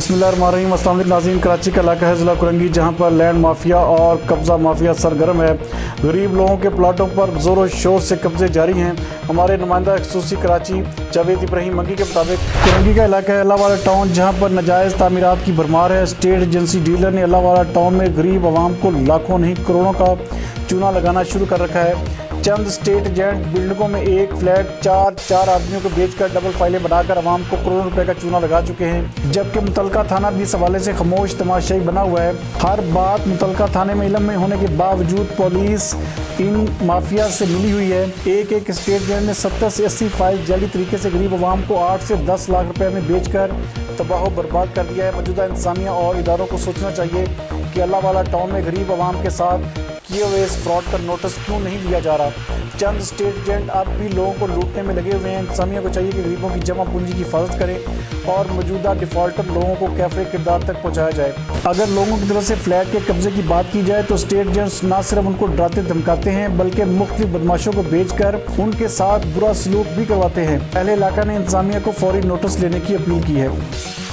बिस्मिल्लाहिर्रहमानिर्रहीम। अस्सलाम वालेकुम नाज़रीन। कराची का इलाका है ज़िला कुरंगी, जहाँ पर लैंड माफिया और कब्ज़ा माफिया सरगर्म है। गरीब लोगों के प्लाटों पर ज़ोर शोर से कब्जे जारी हैं। हमारे नुमाइंदा खसूसी कराची जावेद इब्राहिम मंगी के मुताबिक कुरंगी का इलाका है अल्लाहवाला टाउन, जहाँ पर नाजायज़ तामीरात की भरमार है। स्टेट एजेंसी डीलर ने अल्लाहवाला टाउन में गरीब आवाम को लाखों नहीं करोड़ों का चूना लगाना शुरू कर रखा है। चंद स्टेट एजेंट बिल्डिंगों में एक फ्लैट चार आदमियों को बेचकर डबल फाइलें बनाकर आवाम को करोड़ों रुपए का चूना लगा चुके हैं, जबकि मुतलका थाना भी इस हवाले से खामोश तमाशाई बना हुआ है। हर बात मुतलका थाने में इल्म में होने के बावजूद पुलिस इन माफिया से मिली हुई है। एक स्टेट एजेंट ने 70 से 80 फाइल जाली तरीके से गरीब आवाम को 8 से 10 लाख रुपए में बेचकर तबाह बर्बाद कर दिया है। मौजूदा इंतजामिया और इदारों को सोचना चाहिए कि अल्लाहवाला टाउन में गरीब आवाम के साथ किए हुए इस फ्रॉड का नोटिस क्यों नहीं लिया जा रहा। चंद स्टेट एजेंट अब भी लोगों को लूटने में लगे हुए हैं। इंतजामिया को चाहिए कि गरीबों की जमा पूंजी की हिफाजत करें और मौजूदा डिफॉल्टर लोगों को कैफे किरदार तक पहुंचाया जाए। अगर लोगों की तरफ से फ्लैट के कब्जे की बात की जाए तो स्टेट एजेंट्स न सिर्फ उनको डराते धमकाते हैं बल्कि मुख्तलिफ बदमाशों को बेचकर उनके साथ बुरा सलूक भी करवाते हैं। पहले इलाका ने इंतजामिया को फौरी नोटिस लेने की अपील की है।